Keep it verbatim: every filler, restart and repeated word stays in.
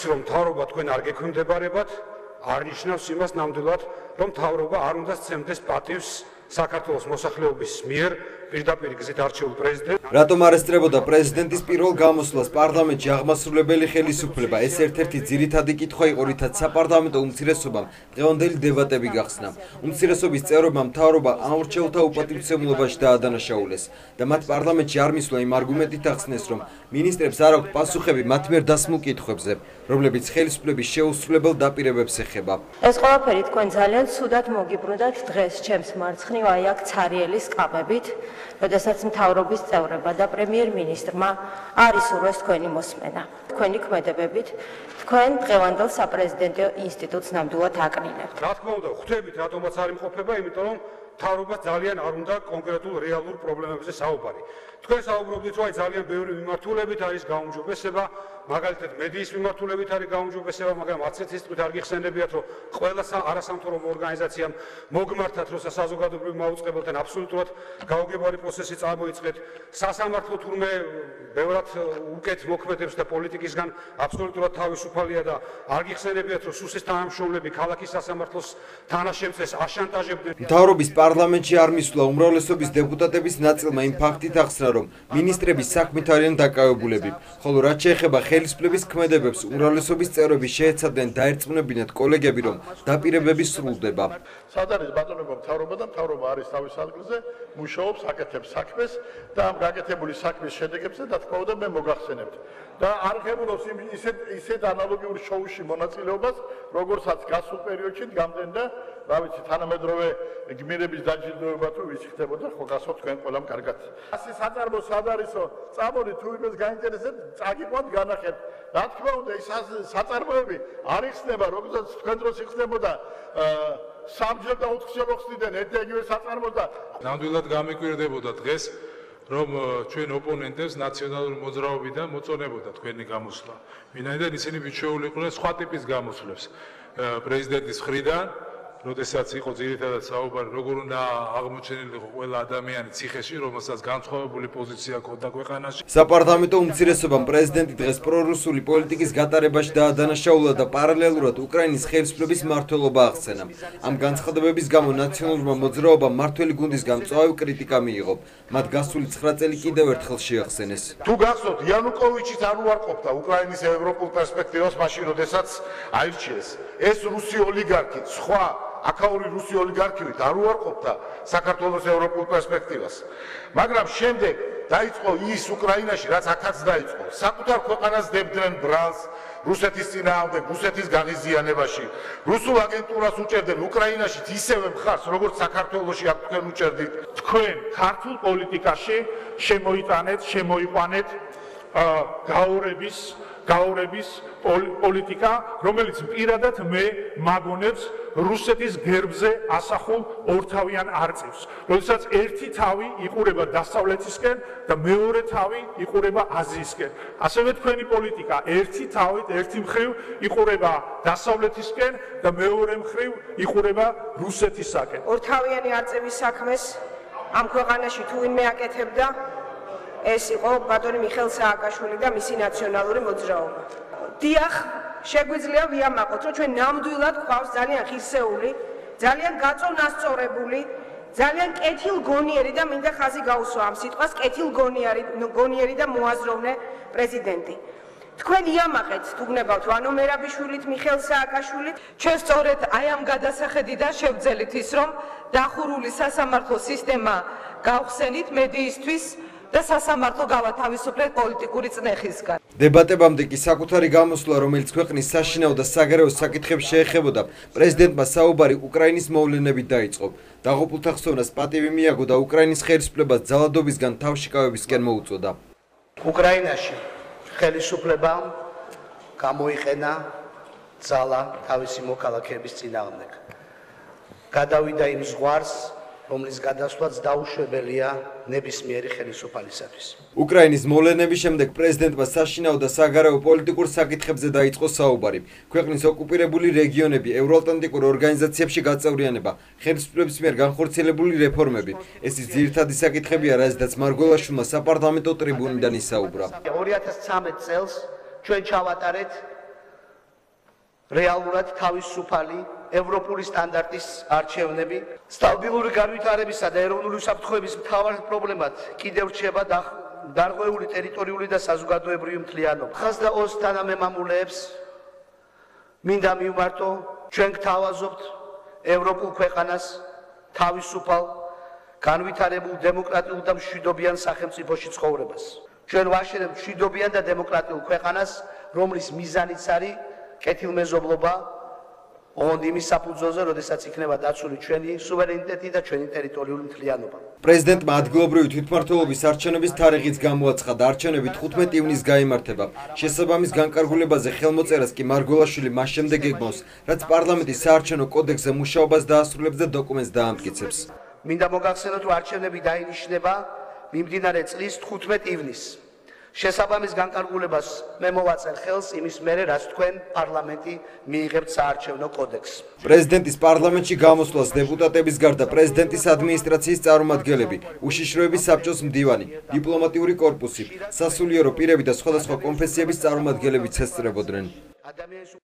რომ მთავრობა თქვენ არ გექვემდებარებათ, არ ნიშნავს იმას ნამდვილად, რომ მთავრობა არ უნდა სცემდეს პატივს საქართველოს მოსახლეობის მიერ პირდაპირ გზით არჩეულ პრეზიდენტს. Რატომ არ ესწრებოდა პრეზიდენტის პირველ გამოსვლას პარლამენტში აღმასრულებელი ხელისუფლება? ეს ერთ-ერთი ძირითადი კითხვა იყო, რითაც საპარლამენტო უმცირესობამ დღევანდელი დებატები გახსნა. უმცირესობის წევრებმა მთავრობა ამორჩეულთა უპატივცემულობაში დაადანაშაულეს და მათ პარლამენტში არ მისვლა იმ არგუმენტით ახსნეს, რომ მინისტრებს არ აქვთ პასუხები მათ მიერ დასმულ კითხვებზე, რომლებიც ხელისუფლების შეუსრულებელ დაპირებებს ეხება. ეს ყველაფერი თქვენ ძალიან ცუდად მოგიბრუნდათ დღეს ჩემს მარცხნივ აი აქ ცარიელის კამებით, როდესაც მთავრობის წევრებმა და პრემიერ-მინისტრმა არ ისურვეს თქვენი მოსმენა. თქვენი ქმედებებით თქვენ დღევანდელ საპრეზიდენტო ინსტიტუტს ნამდვილად აკნინებთ. რა თქმა უნდა, ხვდებით რატომაც არ იმყოფება, იმიტომ რომ მთავრობა ძალიან არ უნდა კონკრეტულ რეალურ პრობლემებზე საუბარი. თქვენ საუბრობდით, რომ ძალიან ბევრი მიმართულებით არის გაუმჯობესება, მაგალითად მედიის მიმართულებით არის გაუმჯობესება, მაგრამ არც ერთი სიტყვით არ გიხსენებიათ, რომ ყველა არასამთავრობო ორგანიზაციამ მოგმართათ, როცა საზოგადოებრივ მაუწყებელთან აბსოლუტურად გაუგებარი პროცესი წამოიწყეთ. სასამართლო თურმე ბევრად უკეთ მოქმედებს და პოლიტიკისგან აბსოლუტურად თავისუფალია და არ გიხსენებიათ, რომ სუსის თანამშრომლები ქალაქის სასამართლოს თანაშემწეს აშანტაჟებდნენ. მთავრობის პარლამენტში არ მისვლა უმრავლესობის დეპუტატების ნაწილმა იმ ფაქტით ახსნა, რომ მინისტრების საქმით არიან დაკავებულები, ხოლო რაც შეეხება ხელისუფლების ქმედებებს, უმრავლესობის წევრები შეეცადნენ დაერწმუნებინათ კოლეგები, რომ დაპირებები სრულდება. სად არის ბატონობა მთავრობა და მთავრობა არის თავის ადგილზე, მუშაობს, აკეთებს საქმეს და ამ გაკეთებული საქმის შედეგებზე და თქმა უნდა მე მოგახსენებთ. და არ ხებულობს ისეთ ისეთ ანალოგიურ შოუში მონაწილეობას, როგორცაც გასულ პერიოდში გამდენდა, რა ვიცი, თანამედროვე გმირების დაჯილდოება თუ ვის ხდებოდა, ხო გასვათ თქვენ ყველამ კარგად. ასე საწარმო სად არისო, წამოდით თუ იმას გაინტერესებთ, წაგიყვანთ განახერხეთ. რა თქმა უნდა, ის საწარმოები არ იხსნება, როგორც თქვენ დროს იხსნებოდა სამჯერ და ოთხჯერ ხსნიდნენ ერთ-იგივე საწარმოს და ნამდვილად გამიკვირდებოდა დღეს, რომ ჩვენ ოპონენტებს ნაციონალური მოძრაობიდან მოწონებოდა თქვენი გამოსვლა. ვინაიდან ისინი მიჩვეული იყვნენ სხვა ტიპის გამოსვლებს პრეზიდენტის მხრიდან, როდესაც იყო ძირითადად საუბარი, როგორ უნდა აღმოჩენილიყო ყველა ადამიანი ციხეში, რომელსაც განსხვავებული პოზიცია ჰქონდა ქვეყანაში. საპარლამენტო უმცირესობამ პრეზიდენტი დღეს პრორუსული პოლიტიკის გატარებაში დაადანაშაულა და პარალელურად უკრაინის ხელისუფლების მმართველობა ახსენა. ამ განცხადებების გამო ნაციონალურმა მოძრაობამ მმართველი გუნდისგან მწვავე კრიტიკა მიიღო. მათ გასული ცხრა წელი კიდევ ერთხელ შეახსენეს. თუ გახსოვთ, იანუკოვიჩიც არ უარყოფდა უკრაინის ევროპულ პერსპექტივას მაშინ, როდესაც აირჩიეს. ეს რუსი ოლიგარქი, სხვა აქაური რუსი ოლიგარქივით არ უარყოფდა საქართველოს ევროპულ პერსპექტივას. მაგრამ შემდეგ დაიწყო ის უკრაინაში, რაც აქაც დაიწყო. საკუთარ ქვეყანას დებდნენ ბრალს რუსეთის წინააღმდეგ, რუსეთის გაღიზიანებაში. რუსულ აგენტურას უჭერდნენ უკრაინაში ისევე მხარს, როგორც საქართველოში აქ თქვენ უჭერდით. თქვენ ქართულ პოლიტიკაში შემოიტანეთ, შემოიყვანეთ გაორების გაორების პოლიტიკა, რომელიც პირადად მე მაგონებს რუსეთის გერბზე ასახულ ორთავიან არწივს. როდესაც ერთი თავი იყურება დასავლეთისკენ და მეორე თავი იყურება აზიისკენ. ასევე თქვენი პოლიტიკა ერთი თავით, ერთი მხრივ იყურება დასავლეთისკენ და მეორე მხრივ იყურება რუსეთისაკენ. ორთავიანი არწივის საქმეს ამ ქვეყანაში თუ ვინმე აკეთებდა, ეს იყო ბატონი მიხეილ სააკაშვილი და მისი ნაციონალური მოძრაობა. დიახ, შეგვიძლია ვიამაყოთ, რომ ჩვენ ნამდვილად გვყავს ძალიან ხისეული, ძალიან გაწონასწორებული, ძალიან კეთილგონიერი და მინდა ხაზი გაუსვა ამ სიტყვას, კეთილგონიერი და მოაზროვნე პრეზიდენტი. თქვენ იამაყეთ, თუ გნებავთ ვანო მერაბიშვილით, მიხეილ სააკაშვილით, ჩვენ სწორედ აი ამ გადასახედიდან შევძელით ის, რომ დახურული სასამართლო სისტემა გავხსენით მედიისთვის და სასამართლო გავათავისუფლეთ პოლიტიკური წნეხისგან. დებატებამდე კი საკუთარი გამოსვლა, რომელიც ქვეყნის საშინაო და საგარეო საკითხებს შეეხებოდა, პრეზიდენტმა საუბარი უკრაინის მოვლენებით დაიწყო. დაღუპულთა ხსოვნას პატივი მიაგო და უკრაინის ხელისუფლებას ძალადობისგან თავშიკავებისკენ მოუწოდა. უკრაინაში ხელისუფლებამ გამოიყენა ძალა თავისი მოქალაქეების წინააღმდეგ. გადავიდა იმ ზღვარს, რომლის გადასვლაც დაუშვებელია ნებისმიერი ხელისუფალისათვის. უკრაინის მოვლენების შემდეგ პრეზიდენტმა საშინაო და საგარეო პოლიტიკურ საკითხებზე დაიწყო საუბარი. ქვეყნის ოკუპირებული რეგიონები, ევროატლანტიკურ ორგანიზაციებში გაწევრიანება, ხელისუფლების მიერ განხორციელებული რეფორმები. ეს ის ძირითადი საკითხებია, რაზედაც მარგველაშვილმა საპარლამენტო ტრიბუნიდან ისაუბრა. ორი ათას ცხრამეტ წელს ჩვენ ჩავატარეთ რეალურად თავისუფალი ევროპული სტანდარტის არჩევნები. სტაბილური განვითარებისა და ეროვნული უსაფრთხოების მთავარ პრობლემად კიდევ რჩება დარღვეული ტერიტორიული და საზოგადოებრივი მთლიანობა. ხაზ და ოს თანამემამულეებს მინდა მივმართო, ჩვენ გთავაზობთ ევროპულ ქვეყანას თავისუფალ, განვითარებულ, დემოკრატიულ და მშვიდობიან სახელმწიფოში ცხოვრებას. ჩვენ ვაშენებთ მშვიდობიან და დემოკრატიულ ქვეყანას, რომლის მიზანიც არის კეთილმეზობლობა ოღონდ იმის საფუძველზე, როდესაც იქნება დაცული ჩვენი სუვერენიტეტი და ჩვენი ტერიტორიული მთლიანობა. პრეზიდენტმა ადგილობრივი თვითმმართველობის არჩევნების თარიღიც გამოაცხადა. არჩევნები თხუთმეტი ივნისს გაიმართება. შესაბამის განკარგულებაზე ხელმოწერას კი მარგველაშვილი მას შემდეგ ეგმავს, რაც პარლამენტის საარჩევნო კოდექსზე მუშაობას დაასრულებს და დოკუმენტს დაამტკიცებს. მინდა მოგახსენოთ, რომ არჩევნები დაინიშნება მიმდინარე წლის თხუთმეტ ივნისს. შესაბამის განკარგულებას მე მოვაწერ ხელს იმის მერე, რაც თქვენ პარლამენტი მიიღებთ საარჩევნო კოდექსს. პრეზიდენტის პარლამენტში გამოსვლას დეპუტატების გარდა პრეზიდენტის ადმინისტრაციის წარმომადგენლები, უშიშროების საბჭოს მდივანი, დიპლომატიური კორპუსი, სასულიერო პირები და სხვადასხვა კონფესიების წარმომადგენლებიც ესწრებოდნენ.